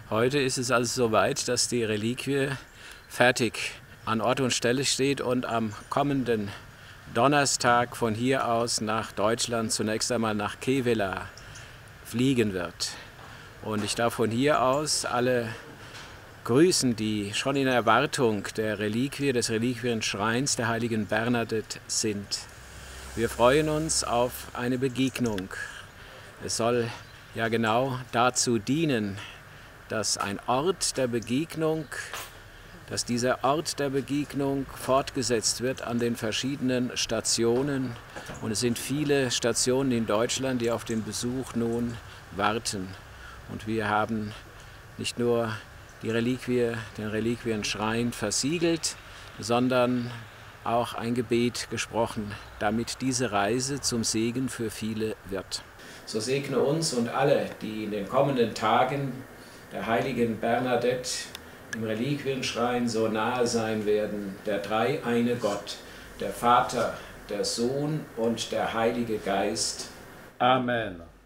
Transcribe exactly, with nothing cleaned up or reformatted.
Heute ist es also soweit, dass die Reliquie fertig an Ort und Stelle steht und am kommenden Donnerstag von hier aus nach Deutschland, zunächst einmal nach Kevela, fliegen wird. Und ich darf von hier aus alle grüßen, die schon in Erwartung der Reliquie, des Reliquienschreins der heiligen Bernadette sind. Wir freuen uns auf eine Begegnung. Es soll ja genau dazu dienen, dass ein Ort der Begegnung, dass dieser Ort der Begegnung fortgesetzt wird an den verschiedenen Stationen. Und es sind viele Stationen in Deutschland, die auf den Besuch nun warten. Und wir haben nicht nur die Reliquie, den Reliquienschrein versiegelt, sondern auch ein Gebet gesprochen, damit diese Reise zum Segen für viele wird. So segne uns und alle, die in den kommenden Tagen der heiligen Bernadette im Reliquienschrein so nahe sein werden, der dreieine Gott, der Vater, der Sohn und der Heilige Geist. Amen.